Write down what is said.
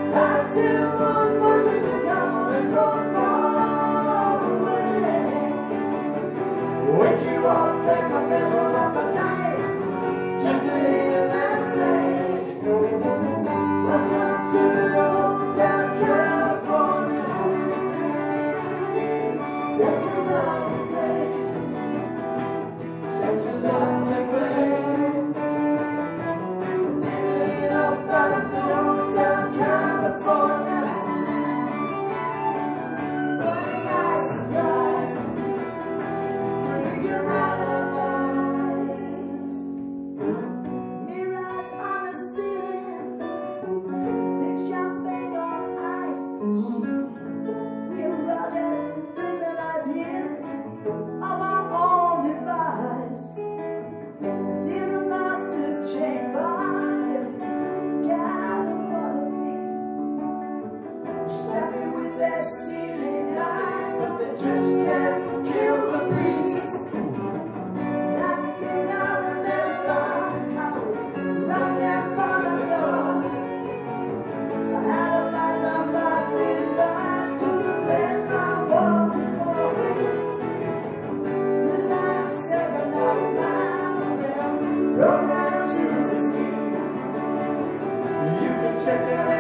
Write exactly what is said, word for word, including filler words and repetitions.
I still want voices to come and go far away. Wake you up in the middle of the night, just to hear them say, welcome to Old Town California. Such a lovely place, such a lovely place. Living up at the Old Town California. What a nice surprise, bring your alibis. Mirrors on the ceiling, big champagne on ice. She said, we're all just prisoners here of our own device. In the master's chambers, gather for the feast. Stab you with their steely knives, but they just can't kill the beast. Last thing I remember, I was right there by the door. I had to find the boxes back to the place I was before. The line seven oh nine, romance is a scheme. You can check it out.